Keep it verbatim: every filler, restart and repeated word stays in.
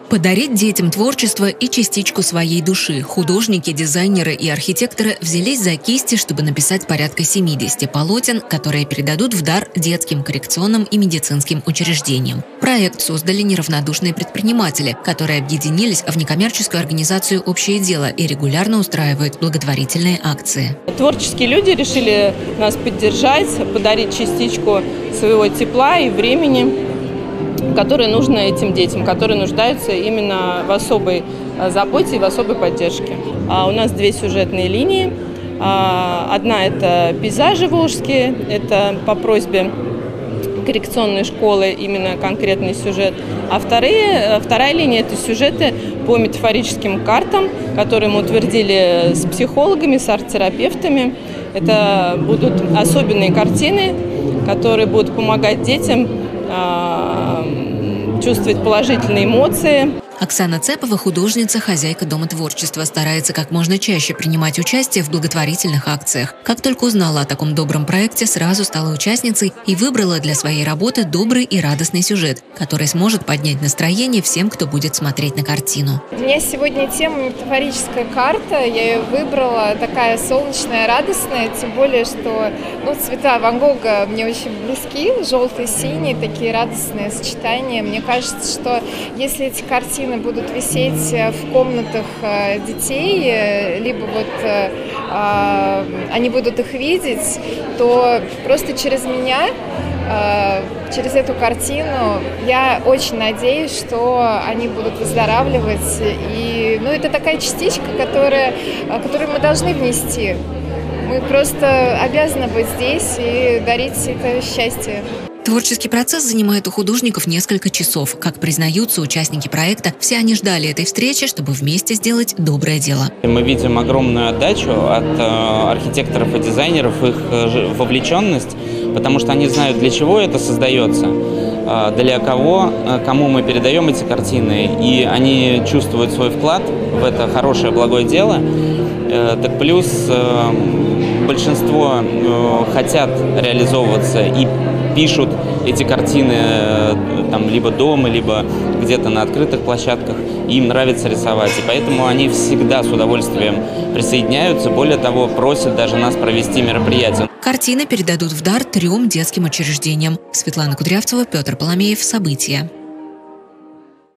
Подарить детям творчество и частичку своей души. Художники, дизайнеры и архитекторы взялись за кисти, чтобы написать порядка семидесяти полотен, которые передадут в дар детским коррекционным и медицинским учреждениям. Проект создали неравнодушные предприниматели, которые объединились в некоммерческую организацию «Общее дело» и регулярно устраивают благотворительные акции. Творческие люди решили нас поддержать, подарить частичку своего тепла и времени, которые нужны этим детям, которые нуждаются именно в особой заботе и в особой поддержке. У нас две сюжетные линии. Одна – это пейзажи волжские, это по просьбе коррекционной школы именно конкретный сюжет. А вторые, вторая линия – это сюжеты по метафорическим картам, которые мы утвердили с психологами, с арт-терапевтами. Это будут особенные картины, которые будут помогать детям чувствовать положительные эмоции. Оксана Цепова, художница, хозяйка Дома творчества, старается как можно чаще принимать участие в благотворительных акциях. Как только узнала о таком добром проекте, сразу стала участницей и выбрала для своей работы добрый и радостный сюжет, который сможет поднять настроение всем, кто будет смотреть на картину. У меня сегодня тема метафорическая карта. Я ее выбрала такая солнечная, радостная, тем более, что ну, цвета Ван Гога мне очень близки, желтый, синий, такие радостные сочетания. Мне кажется, что если эти картины будут висеть в комнатах детей, либо вот э, они будут их видеть, то просто через меня, э, через эту картину, я очень надеюсь, что они будут выздоравливать. И, ну, это такая частичка, которая, которую мы должны внести. Мы просто обязаны быть здесь и дарить это счастье. Творческий процесс занимает у художников несколько часов. Как признаются участники проекта, все они ждали этой встречи, чтобы вместе сделать доброе дело. Мы видим огромную отдачу от э, архитекторов и дизайнеров, их э, вовлеченность, потому что они знают, для чего это создается, э, для кого, э, кому мы передаем эти картины, и они чувствуют свой вклад в это хорошее, благое дело. Э, так плюс э, большинство э, хотят реализовываться и пишут эти картины там либо дома, либо где-то на открытых площадках. Им нравится рисовать, и поэтому они всегда с удовольствием присоединяются. Более того, просят даже нас провести мероприятие. Картины передадут в дар трем детским учреждениям. Светлана Кудрявцева, Петр Поломеев. События.